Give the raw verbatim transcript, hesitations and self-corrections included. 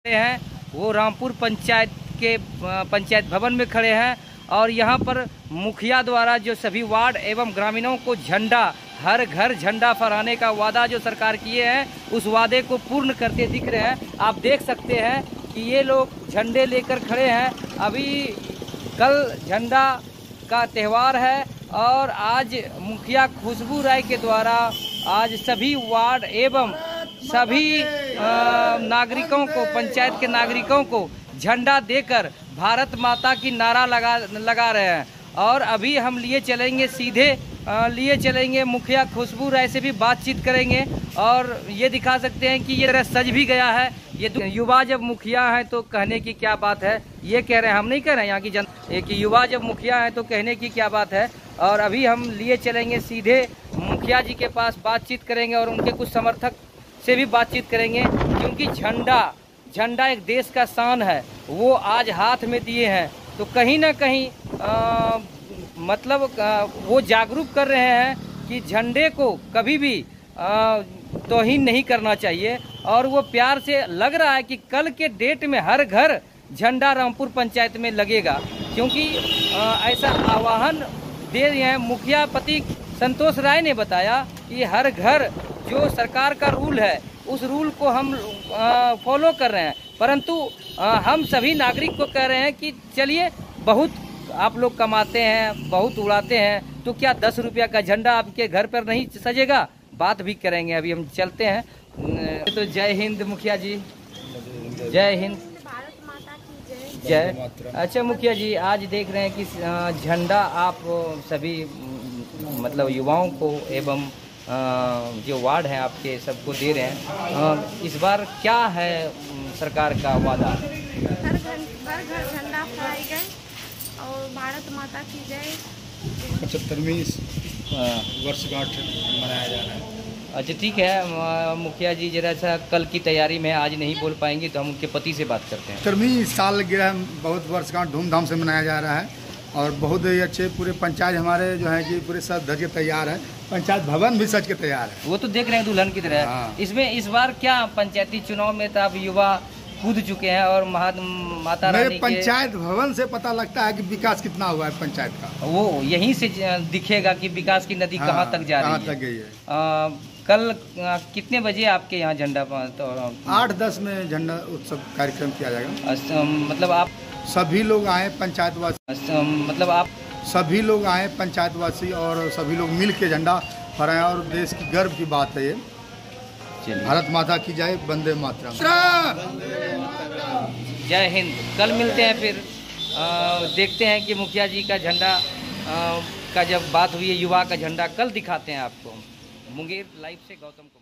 हैं वो रामपुर पंचायत के पंचायत भवन में खड़े हैं और यहाँ पर मुखिया द्वारा जो सभी वार्ड एवं ग्रामीणों को झंडा, हर घर झंडा फहराने का वादा जो सरकार किए हैं उस वादे को पूर्ण करते दिख रहे हैं। आप देख सकते हैं कि ये लोग झंडे लेकर खड़े हैं। अभी कल झंडा का त्यौहार है और आज मुखिया खुशबू राय के द्वारा आज सभी वार्ड एवं सभी नागरिकों को, पंचायत के नागरिकों को झंडा देकर भारत माता की नारा लगा लगा रहे हैं। और अभी हम लिए चलेंगे सीधे लिए चलेंगे मुखिया खुशबू राय से भी बातचीत करेंगे और ये दिखा सकते हैं कि ये तरह सज भी गया है। ये युवा जब मुखिया हैं तो कहने की क्या बात है, ये कह रहे हैं, हम नहीं कह रहे हैं यहाँ की जनता कि युवा जब मुखिया हैं तो कहने की क्या बात है। और अभी हम लिए चलेंगे सीधे मुखिया जी के पास, बातचीत करेंगे और उनके कुछ समर्थक से भी बातचीत करेंगे, क्योंकि झंडा झंडा एक देश का शान है, वो आज हाथ में दिए हैं तो कहीं ना कहीं आ, मतलब आ, वो जागरूक कर रहे हैं कि झंडे को कभी भी तौहीन नहीं करना चाहिए। और वो प्यार से लग रहा है कि कल के डेट में हर घर झंडा रामपुर पंचायत में लगेगा, क्योंकि आ, ऐसा आह्वान दे रहे हैं। मुखिया पति संतोष राय ने बताया कि हर घर जो सरकार का रूल है उस रूल को हम आ, फॉलो कर रहे हैं, परंतु आ, हम सभी नागरिक को कह रहे हैं कि चलिए, बहुत आप लोग कमाते हैं, बहुत उड़ाते हैं, तो क्या दस रुपया का झंडा आपके घर पर नहीं सजेगा? बात भी करेंगे। अभी हम चलते हैं। तो जय हिंद मुखिया जी, जय हिंद, भारत माता की जय। अच्छा मुखिया जी, आज देख रहे हैं कि झंडा आप सभी मतलब युवाओं को एवं जो वार्ड हैं आपके सबको दे रहे हैं, इस बार क्या है सरकार का वादा? हर घर हर घर झंडा फहराई गए और भारत माता की जय। पचहत्तरवीं वर्षगांठ मनाया जा रहा है। अच्छा ठीक है मुखिया जी, जरा सा कल की तैयारी में आज नहीं बोल पाएंगे तो हम उनके पति से बात करते हैं। पचहत्तरवीं सालगिरह बहुत वर्षगांठ धूमधाम से मनाया जा रहा है और बहुत ही अच्छे पूरे पंचायत हमारे जो है कि पूरे सज धज के तैयार है। पंचायत भवन भी सज के तैयार है। वो तो देख रहे हैं दुल्हन की तरह। हाँ। इसमें इस बार क्या पंचायती चुनाव में तो आप युवा कूद चुके हैं और महा माता रानी के पंचायत भवन से पता लगता है कि विकास कितना हुआ है पंचायत का। वो यहीं से दिखेगा कि विकास की नदी कहाँ तक जा रही है, कहाँ तक गई है। आ, कल आ, कितने बजे आपके यहाँ झंडा तो आठ दस में झंडा उत्सव कार्यक्रम किया जाएगा। मतलब आप सभी लोग आए पंचायतवासी, मतलब आप सभी लोग आए पंचायतवासी और सभी लोग मिल के झंडा फहराएं और देश की गर्व की बात है ये। भारत माता की जय, वंदे मातरम, जय हिंद। कल मिलते हैं फिर आ, देखते हैं कि मुखिया जी का झंडा आ, का जब बात हुई है, युवा का झंडा कल दिखाते हैं आपको। मुंगेर लाइव से गौतम कुमार।